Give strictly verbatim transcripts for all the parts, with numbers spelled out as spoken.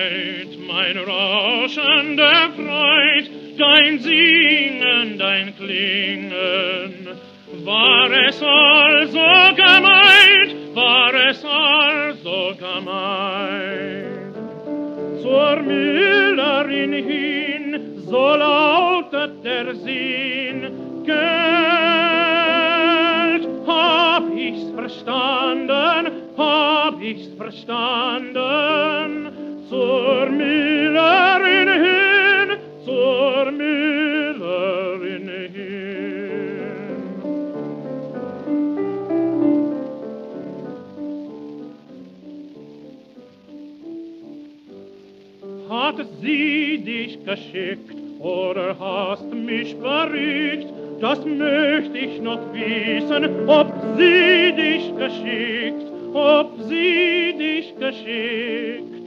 Freud, mein Rauschen der Freud, dein Singen, dein Klingen, war es also gemeint, war es also gemeint. Zur Müllerin hin, so lautet der Sinn, Geld, hab ich's verstanden, hab ich's verstanden, zur Müllerin hin, zur Müllerin hin. Hat sie dich geschickt oder hast mich verrückt? Das möcht ich noch wissen, ob sie dich geschickt, ob sie dich geschickt.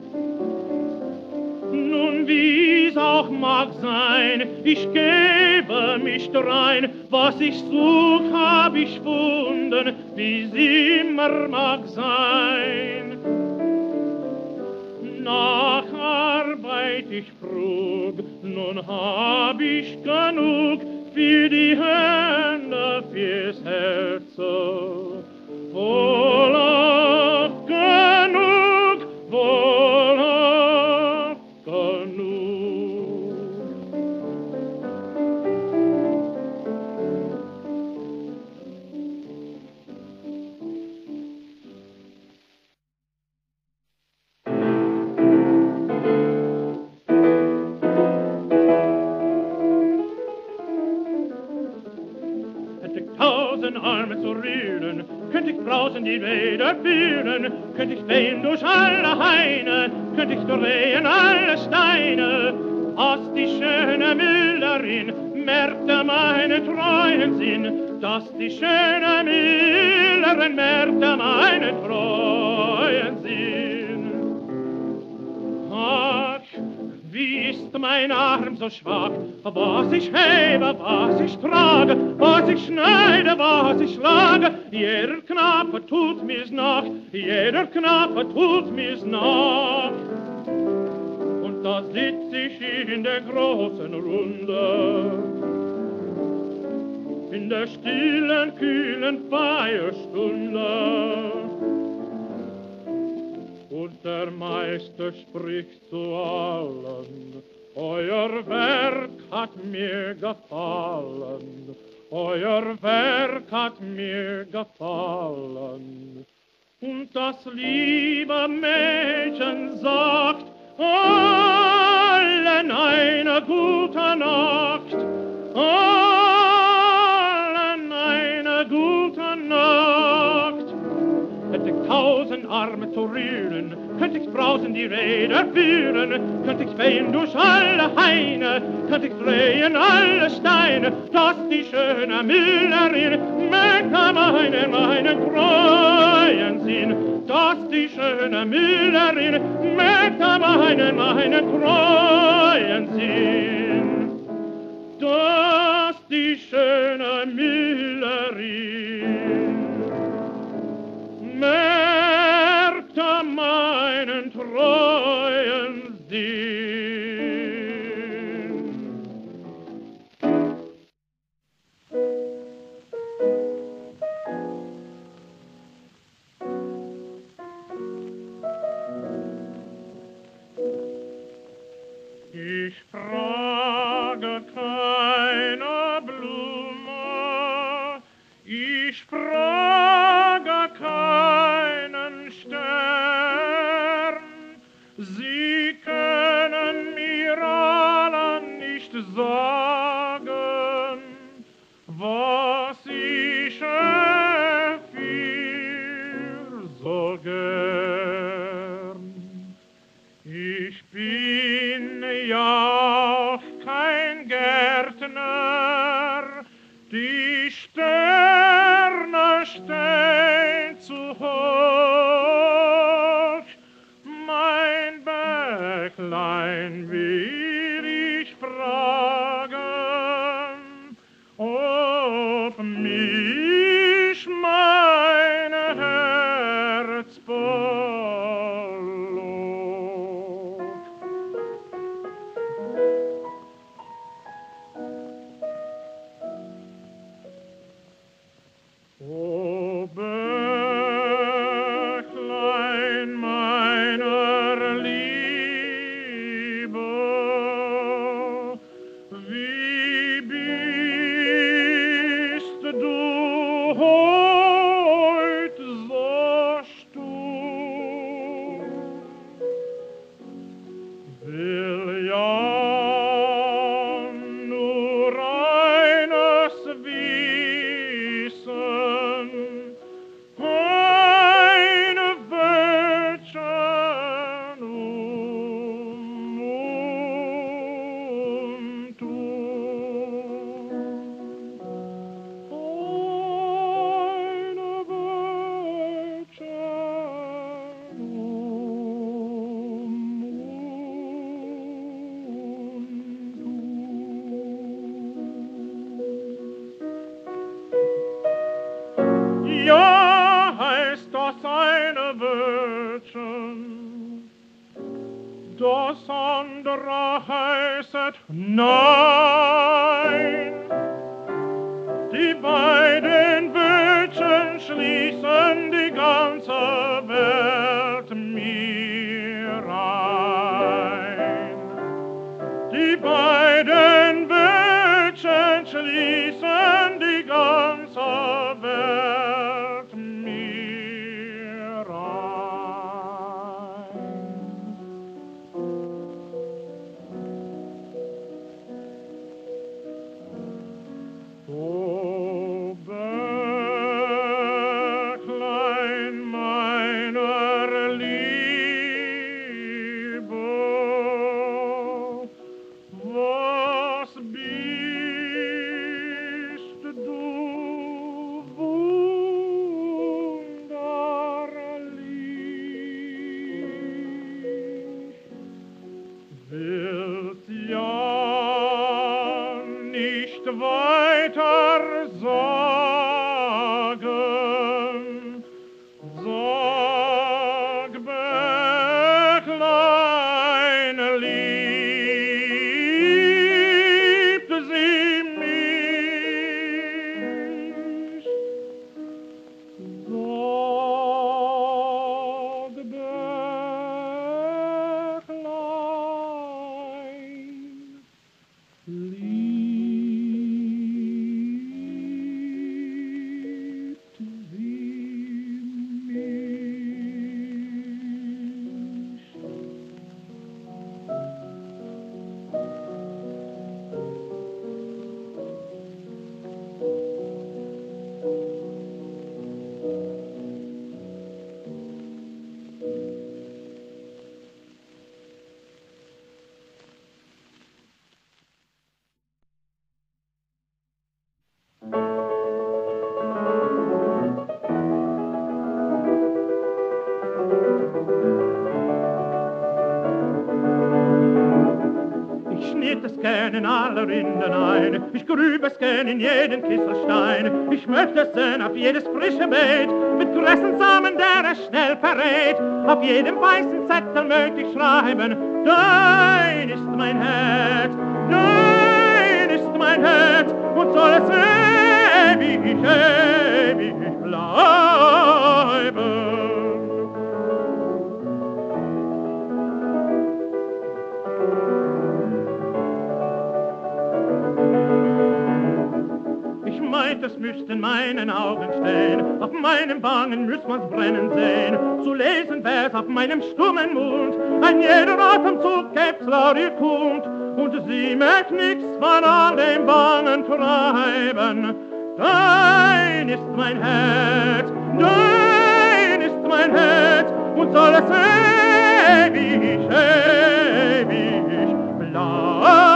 Nun, wie's auch mag sein, ich gebe mich drein, was ich such, hab ich gefunden, wie's immer mag sein. Nach Arbeit ich frug, nun hab ich genug für die Hände, fürs Herz. Wohl auch genug, wohl auch genug. Tausend Arme zu rühren, könnt ich draußen die Räder führen, könnt ich wehen durch alle Haine, könnt ich drehen alle Steine. Als die schöne Müllerin merkte meinen treuen Sinn, dass die schöne Müllerin merkte meinen treuen Sinn. Ach, wie ist mein Arm so schwach, was ich hebe, was ich trage, was ich schneide, was ich schlage, jeder Knappe tut mir's nach, jeder Knappe tut mir's nach. Und da sitz ich in der großen Runde, in der stillen, kühlen Feierstunde. Und der Meister spricht zu allen, euer Werk hat mir gefallen, euer Werk hat mir gefallen. Und das liebe Mädchen sagt allen eine gute Nacht, allen eine gute Nacht. Hätte ich tausend Arme zu rühren, könnt ich draußen die Räder führen, könnt ich wehen durch alle Haine, könnt ich drehen alle Steine, dass die schöne Müllerin merkte meinen, meinen treuen Sinn, dass die schöne Müllerin merkte meinen, meinen treuen Sinn, dass die schöne Müllerin merkte meinen treuen Sinn. Ich frage keine Blume, ich frage keinen Stern, sie können mir alle nicht sagen, was ich für so gern. Ich bin ja auch kein Gärtner, die Sterne stehen zu hoch. Mein Bäcklein will ich fragen, ob mich mein Herz belohnt. Das andere heißet Nein. Die beiden Wünschen schließen die ganze Welt mir ein. Die beiden Wünschen schließen die ganze Welt mir ein. O Bäcklein meiner Liebe, was bist du wunderlich, willst ja nicht weiter sagen, sag Bäcklein, liebt sie mich? Sag Bäcklein, liebt sie mich? Ich schnitt es gern in alle Rinden ein, ich grüb es gern in jeden Kisselstein. Ich möchte es sehen auf jedes frische Beet, mit Gressensamen, der es schnell verrät. Auf jedem weißen Zettel möchte ich schreiben, dein ist mein Herz, dein ist mein Herz, und soll es ewig, ewig bleiben. Ich meint, es müsste in meinen Augen stehen, auf meinen Wangen müsst man's brennen sehen. Zu lesen wär's auf meinem stummen Mund, ein jeder Atemzug gäb's laut ihr kund. Und sie möcht nix von all dem Bangen treiben. Dein ist mein Herz, dein ist mein Herz, und soll es ewig, ewig bleiben.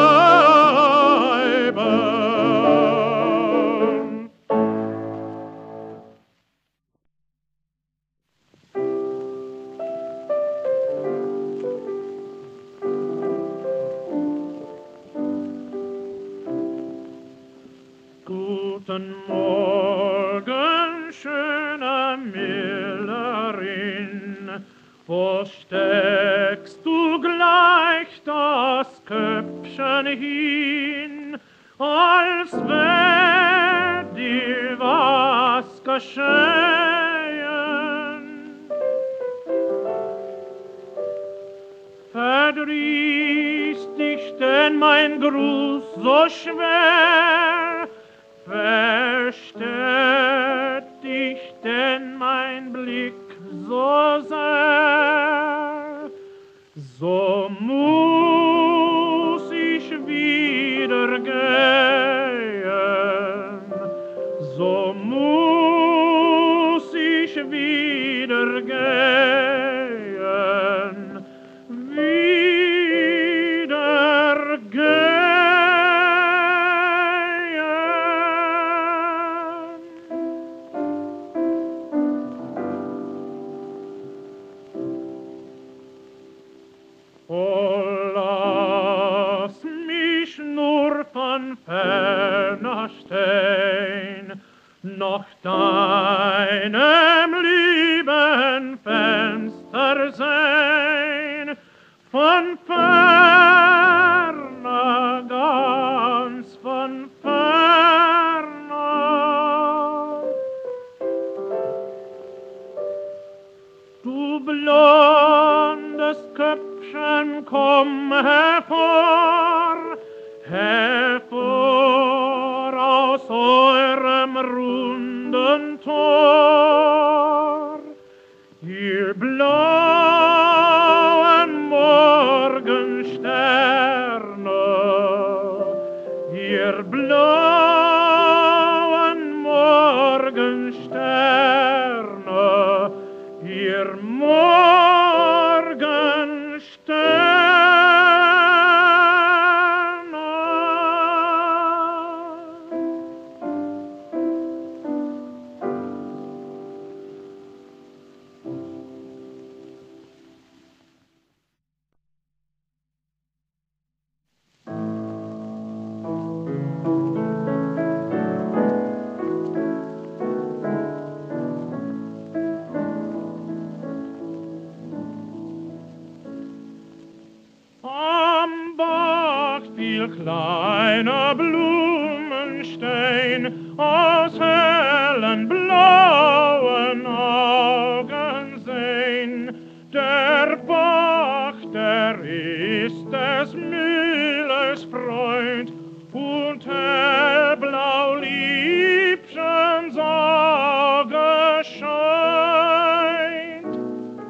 Guten Morgen, schöne Müllerin, wo steckst du gleich das Köpfchen hin, als wär dir was geschehen? Verdrießt dich denn mein Gruß so schwer? Versteht dich denn mein Blick so sehr? So muss ich wieder gehen, so muss ich wieder gehen, wieder gehen. Oh von ferner, ganz von ferner. Du blondes Köpfchen, komm hervor, hervor aus eurem runden Tor. Ihr blauen Morgensterne, ihr blauen Morgensterne, ihr Morgensterne. Am Bach fiel kleiner Blumenstein aus hellen blauen Augen sehn. Der Bach, der ist des Müllers Freund und hellblau Liebchens Auge scheint.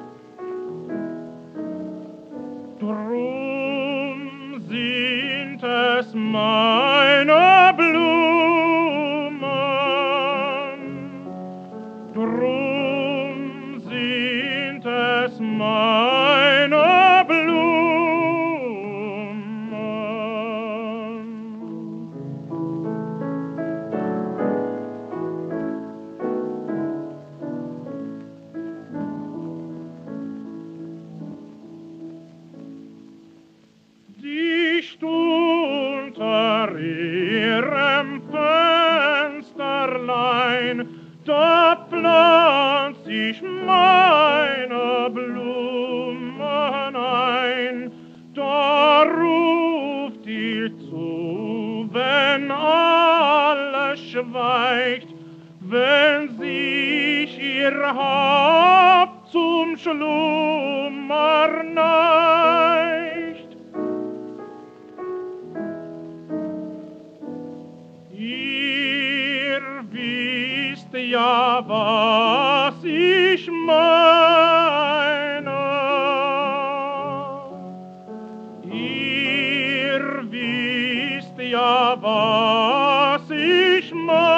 Drum sind es meine Blumen, drum sind es meine Blumen. Dicht unter ihrem Fensterlein, da pflanzt sich meine Blumen ein. Da ruft ihr zu, wenn alles schweigt, wenn sich ihr Haupt zum Schlummer neigt. Ihr wisst ja, was ich meine. Ihr wisst ja, was ich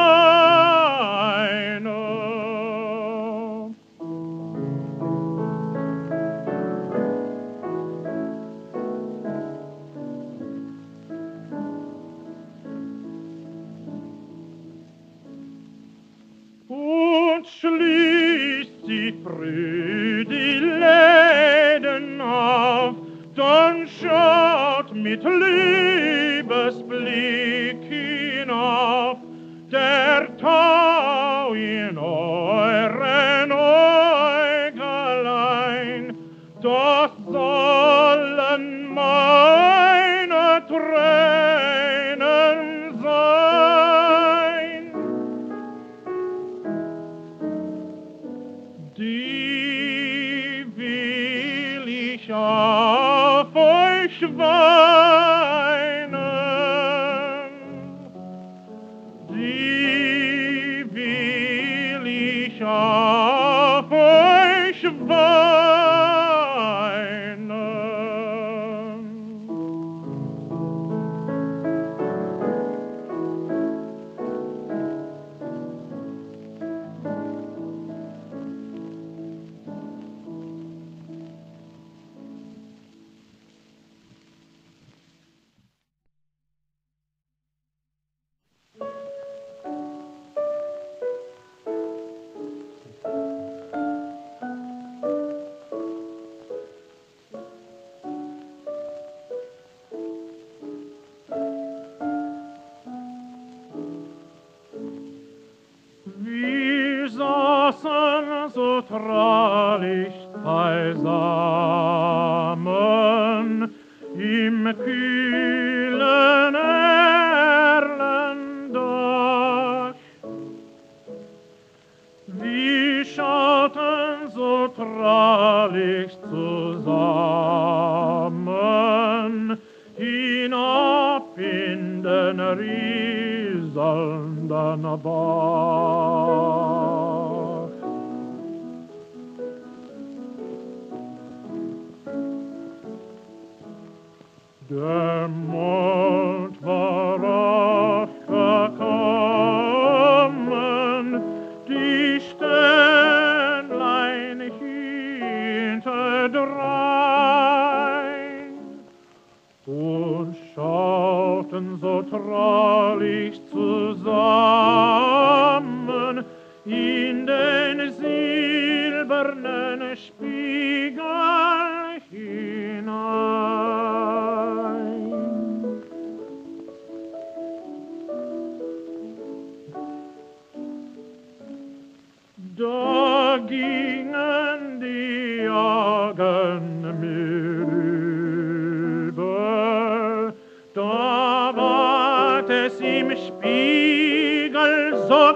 meine. Und schließt sie früh die Läden auf, dann schaut mit Liebesblick hinauf der Tau in euren Äugelein. Das sollen meine Tränen sein. Die will ich auf euch weinen, die will ich auf euch weinen. Wir saßen so traulich beisammen, im kühlen Erlendach. Wir schauten so traulich zusammen hinab in den rieselnden Bach. Der Mond war aufgekommen, die Sternlein hinterdrein und schauten so traulich zusammen in den silbernen Spiegel hinein. Da gingen die Augen mir über, da ward es im Spiegel so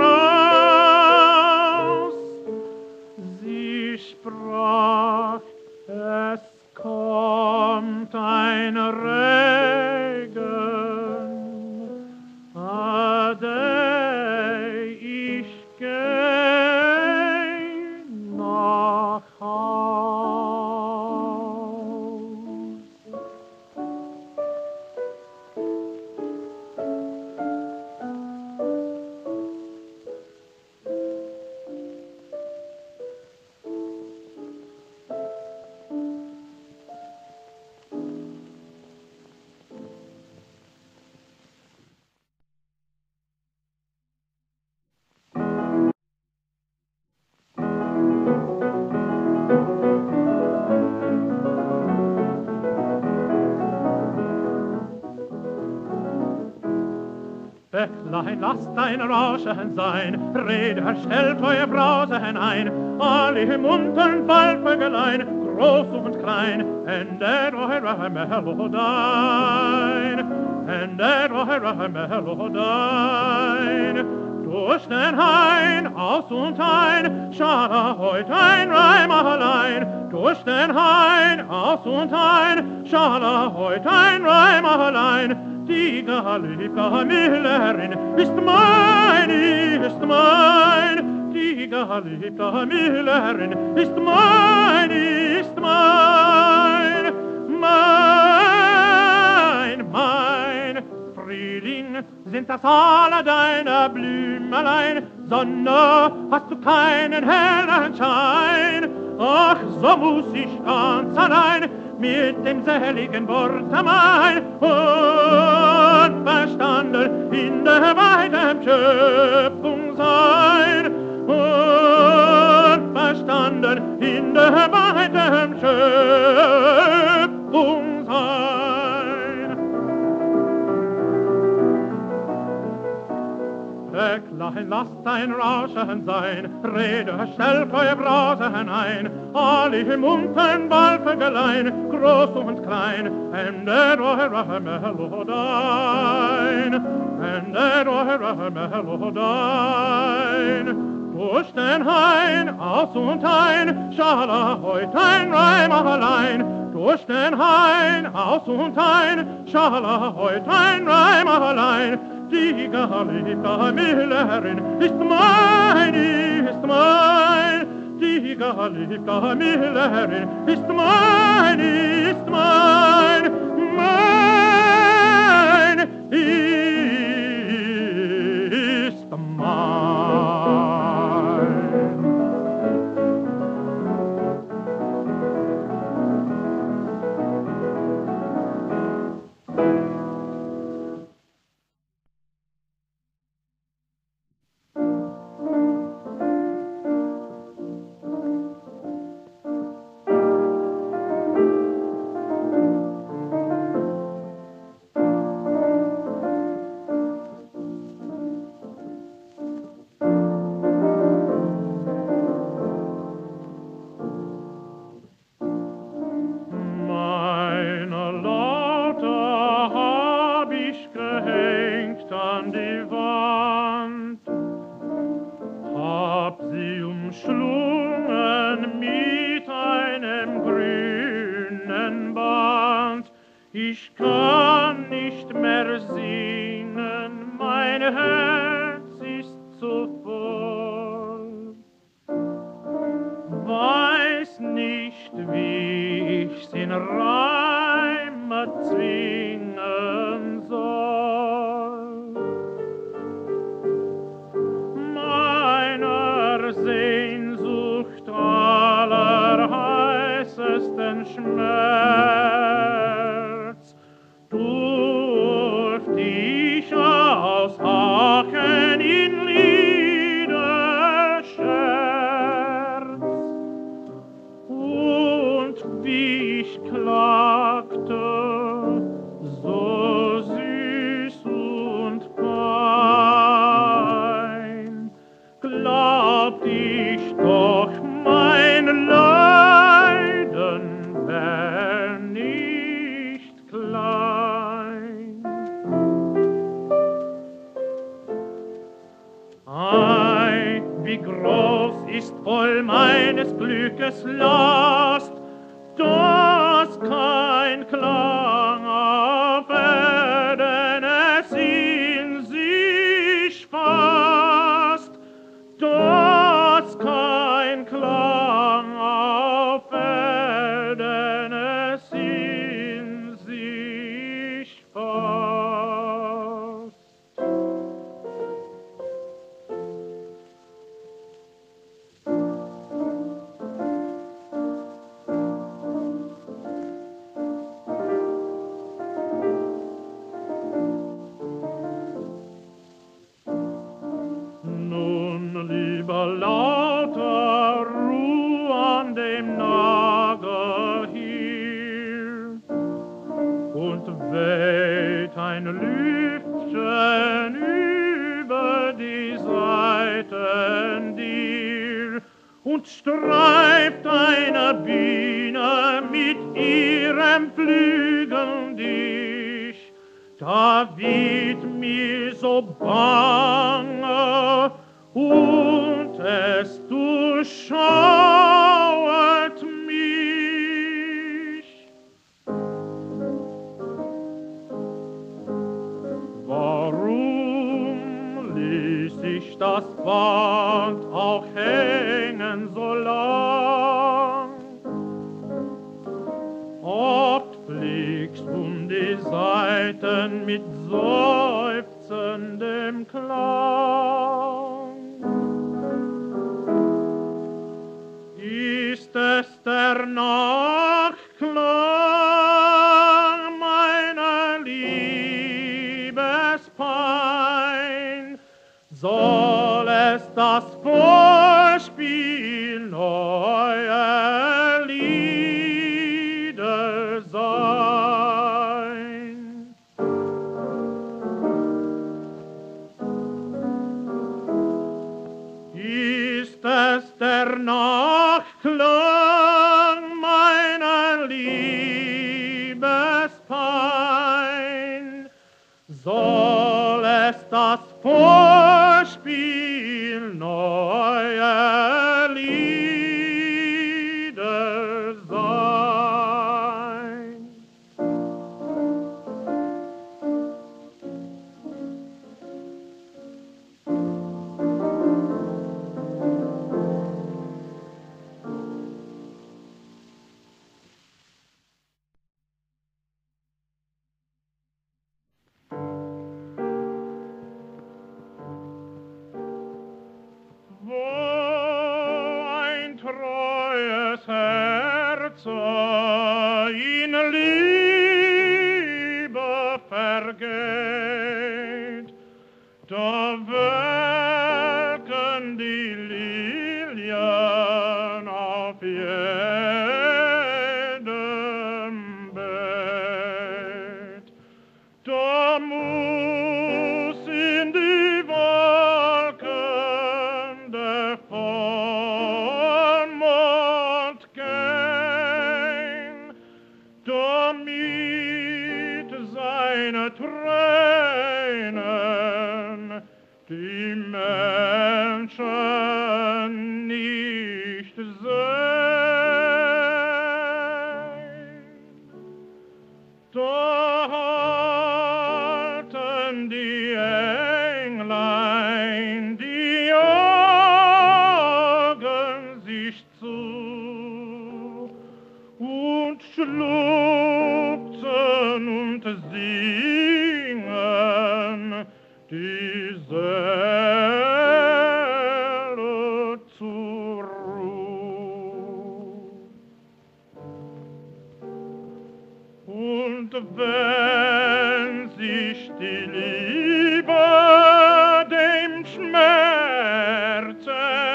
kraus. Sie sprach, es kommt ein Regen, ade, ich geh nach Haus. Bäcklein, lasst dein Rauschen sein, Räder, stellt euer Brausen ein, alle muntern Waldvögelein, groß und klein, endet eure Melodien, endet eure Melodien. Durch den Hain, aus und ein, schade heut ein Reim allein. Durch den Hain, aus und ein, schade heut ein Reim allein. Die geliebte Millerin ist mein, ist mein. Die geliebte Millerin ist mein, ist mein. Mein, mein Frühling sind das alle deine Blümelein. Sonne, hast du keinen hellen Schein. Ach, so muss ich ganz allein mit dem seligen Wort mein und verstanden in der weiten Schöpfung sein und verstanden in der weiten Schöpfung sein. Bäcklein, lasst dein Rauschen sein, Räder, stellt euer Brausen ein, alle muntern Waldvögelein, groß und klein, endet eure Melodien, endet eure Melodien. Durch den Hain, aus und ein, schala heut ein Reim allein. Durch den Hain, aus und ein, schala heut ein Reim allein. Die geliebte Millerin ist mein, ist mein. Die geliebte Millerin ist mein, ist mein, mein, ist mein. Ich kann nicht mehr singen, mein Herz ist zu voll. Weiß nicht, wie ich's in Reime zwingen soll. Meiner Sehnsucht allerheißesten Schmerz durft ich aushaken in Liederscherz. Und wie ich klagte, so süß und fein, glaubt ich doch, mein Leiden wär nicht klein. Ei, wie groß ist voll meines Glückes Last, dass kein Klang auf Erden es in sich fasst, dass kein Klang auf Erden es in sich fasst. Nun, lieber lauter Ruh an dem Nagel hier und weht ein Lüftchen über die Seiten dir und streift eine Biene mit ihrem Flügel dich. Da wird mir so bange und es durchschauert mich. Warum ließ ich das Band auch hängen so lang? Oft fliegst um die Seiten mit seufzendem Klang. Ist es der Nachklang meiner Liebespein? Soll es das Vorspiel neuer Lieder sein? Ist es der Nachklang meiner Liebespein? Soll es das Vorspiel neuer Lieder sein? Treues Herz in Liebe vergeht, da welken die Lilien auf jedem Bett. Da muss in die Wolken der Vollmond gehen, damit seine Tränen die Menschen nicht sehen. Da halten die Englein die Augen sich zu und schluchzen und singen die Seele zur Ruhe. Und wenn sich die Liebe dem Schmerz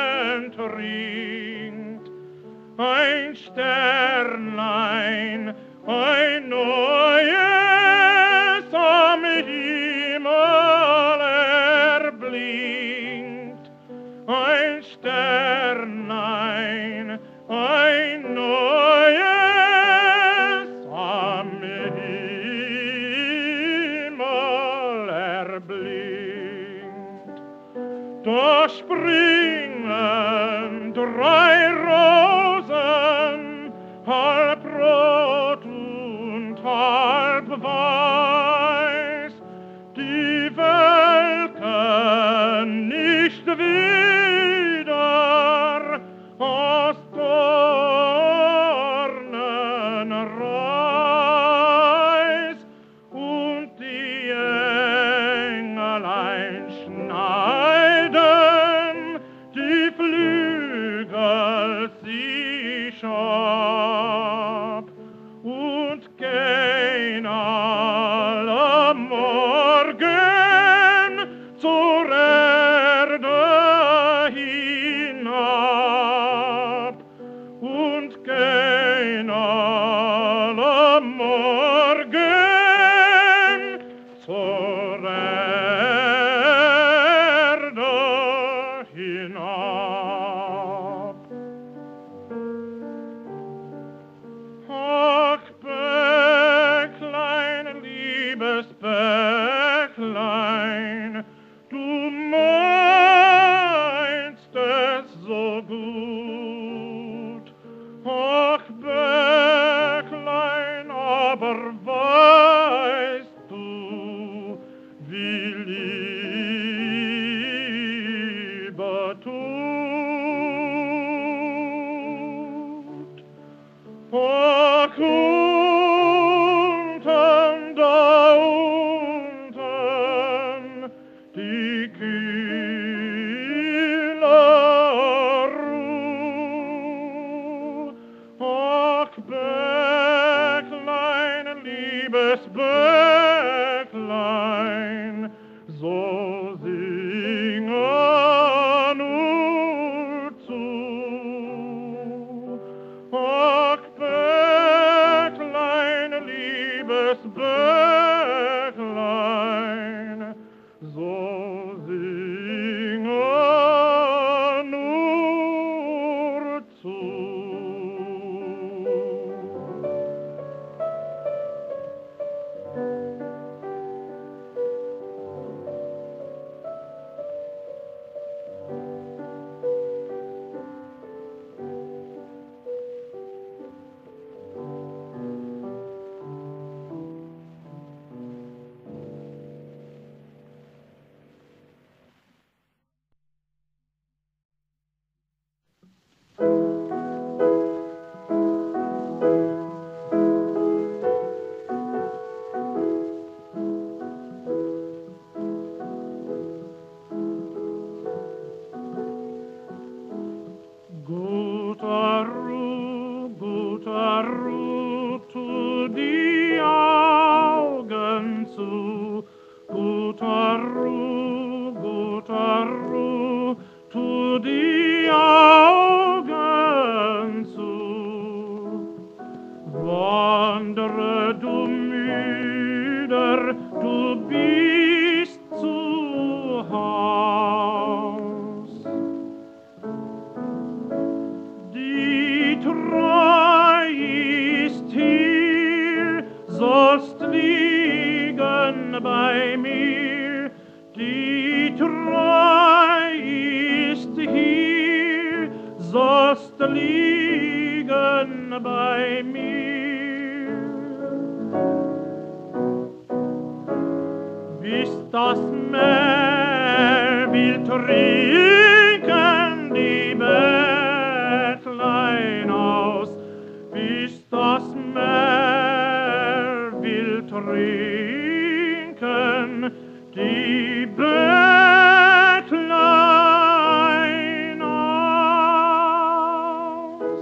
entringt, ein Sternlein, ein neues am Himmel erblinkt, ein Sternlein, ein neues am Himmel erblinkt. Da springen drei Rosen, halb rot und halb weiß, die welken nicht wieder aus Dornenreis, und die Engelein schneiden die Flügel sich ab und gehen alle morgen zur Erde hinab und gehen alle morgen zur Erde hinab. Ach, Bäcklein, liebes Bäcklein, du meinst es so gut. Ach, Bäcklein, aber weißt du, wie Liebe tut? Ach, unten, da unten, die kühle Ruhe. Ach, Bäcklein, liebes Bäcklein, so singe nur zu. Ach, Bäcklein, liebes Bäcklein, so singe nur zu. Guter Ruh, guter Ruh, tu die Augen zu. Guter Ruh, guter Ruh, tu die Augen zu. Wandere du müder, du bist zu Haus. Die Treu ist hier, sollst liegen bei mir. Die Treu ist hier, sollst liegen bei mir. das Meer will trinken die Bettlein aus, bis das Meer will trinken die Bettlein aus.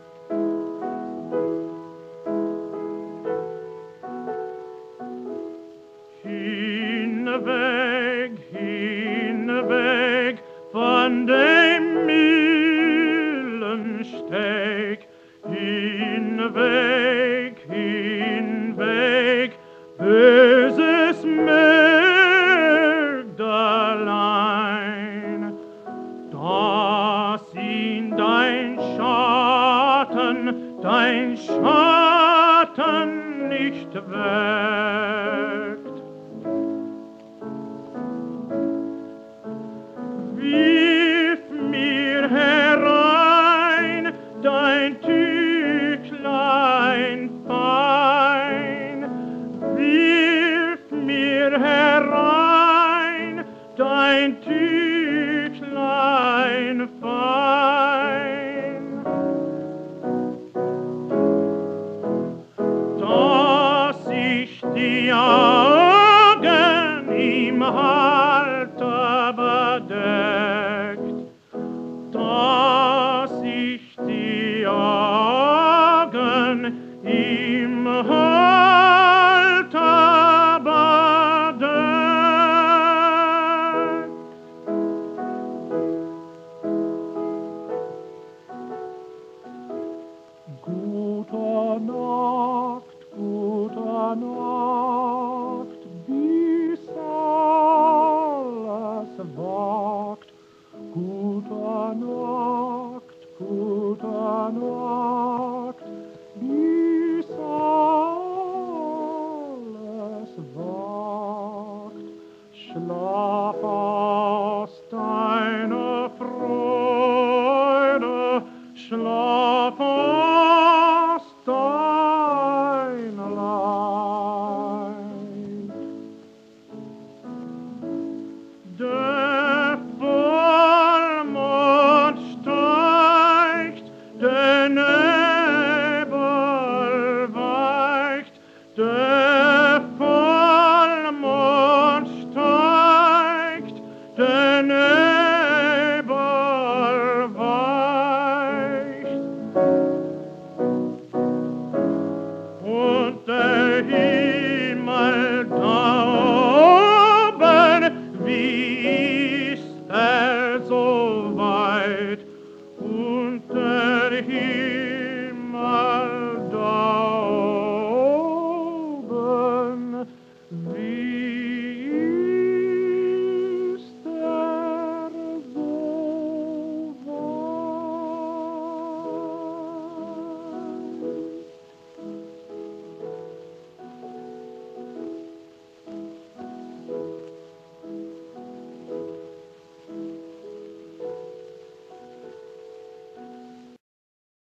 Hinweg, hinweg von dem Mühlensteg, hinweg, hinweg, böses Mägdelein, dass ihn dein Schatten, dein Schatten nicht weckt. Wirf mir herein dein Tüchlein fein, wirf mir herein dein Tüchlein fein, dass ich die Augen ihm halte bedeckt, dass ich die Augen ihm halte bedeckt. Gute Nacht, gute Nacht, bis alles wagt. Gute Nacht, gute Nacht, bis alles wagt. Schlaf